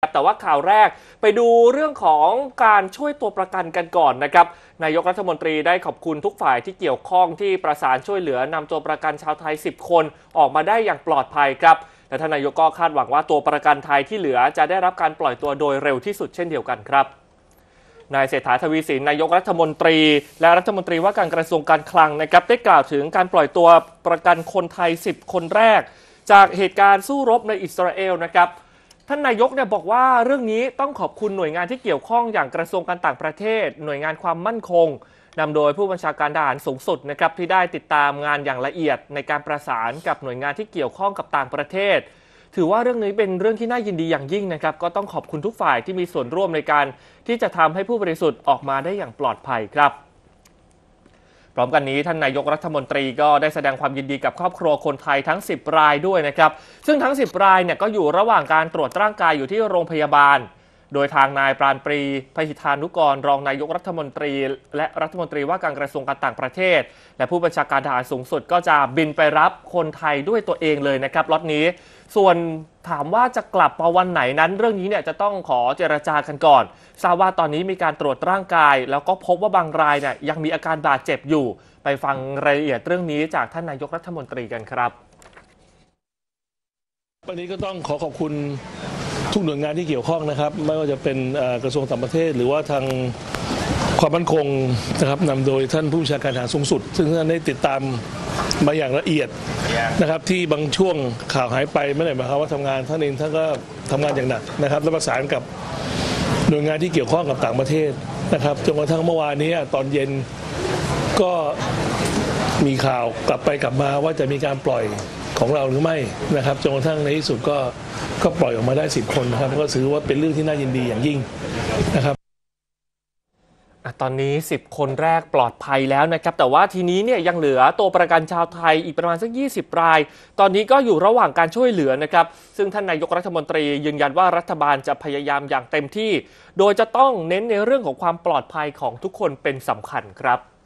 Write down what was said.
แต่ว่าข่าวแรกไปดูเรื่องของการช่วยตัวประกันกันก่อนนะครับนายกรัฐมนตรีได้ขอบคุณทุกฝ่ายที่เกี่ยวข้องที่ประสานช่วยเหลือนำตัวประกันชาวไทย10 คนออกมาได้อย่างปลอดภัยครับและท่านนายกก็คาดหวังว่าตัวประกันไทยที่เหลือจะได้รับการปล่อยตัวโดยเร็วที่สุดเช่นเดียวกันครับนายเศรษฐา ทวีสินนายกรัฐมนตรีและรัฐมนตรีว่าการกระทรวงการคลังนะครับได้กล่าวถึงการปล่อยตัวประกันคนไทย10 คนแรกจากเหตุการณ์สู้รบในอิสราเอลนะครับท่านนายกเนี่ยบอกว่าเรื่องนี้ต้องขอบคุณหน่วยงานที่เกี่ยวข้องอย่างกระทรวงการต่างประเทศหน่วยงานความมั่นคงนำโดยผู้บัญชาการทหารสูงสุดนะครับที่ได้ติดตามงานอย่างละเอียดในการประสานกับหน่วยงานที่เกี่ยวข้องกับต่างประเทศถือว่าเรื่องนี้เป็นเรื่องที่น่ายินดีอย่างยิ่งนะครับก็ต้องขอบคุณทุกฝ่ายที่มีส่วนร่วมในการที่จะทำให้ผู้บริสุทธิ์ออกมาได้อย่างปลอดภัยครับพร้อมกันนี้ท่านนายกรัฐมนตรีก็ได้แสดงความยินดีกับครอบครัวคนไทยทั้ง10 รายด้วยนะครับซึ่งทั้ง10 รายเนี่ยก็อยู่ระหว่างการตรวจร่างกายอยู่ที่โรงพยาบาลโดยทางนายปราณปรีพหิทานุกรรองนายกรัฐมนตรีและรัฐมนตรีว่าการกระทรวงการต่างประเทศและผู้บัญชาการทหารสูงสุดก็จะบินไปรับคนไทยด้วยตัวเองเลยนะครับล็อตนี้ส่วนถามว่าจะกลับมาวันไหนนั้นเรื่องนี้เนี่ยจะต้องขอเจรจากันก่อนทราบว่าตอนนี้มีการตรวจร่างกายแล้วก็พบว่าบางรายเนี่ยยังมีอาการบาดเจ็บอยู่ไปฟังรายละเอียดเรื่องนี้จากท่านนายกรัฐมนตรีกันครับวันนี้ก็ต้องขอขอบคุณทุกหน่วยงานที่เกี่ยวข้องนะครับไม่ว่าจะเป็นกระทรวงต่างประเทศหรือว่าทางความมั่นคงนะครับนำโดยท่านผู้บัญชาการทหารสูงสุดซึ่งท่านได้ติดตามมาอย่างละเอียดนะครับที่บางช่วงข่าวหายไปไม่ได้หมายความว่าทำงานท่านเองท่านก็ทำงานอย่างหนักนะครับและประสานกับหน่วยงานที่เกี่ยวข้องกับต่างประเทศนะครับจนกระทั่งเมื่อวานนี้ตอนเย็นก็มีข่าวกลับไปกลับมาว่าจะมีการปล่อยของเราหรือไม่นะครับจนกระทั่งในที่สุดก็ปล่อยออกมาได้10 คนนะครับก็ถือว่าเป็นเรื่องที่น่ายินดีอย่างยิ่งนะครับตอนนี้10 คนแรกปลอดภัยแล้วนะครับแต่ว่าทีนี้เนี่ยยังเหลือตัวประกันชาวไทยอีกประมาณสัก20 รายตอนนี้ก็อยู่ระหว่างการช่วยเหลือนะครับซึ่งท่านนายกรัฐมนตรียืนยันว่ารัฐบาลจะพยายามอย่างเต็มที่โดยจะต้องเน้นในเรื่องของความปลอดภัยของทุกคนเป็นสำคัญครับ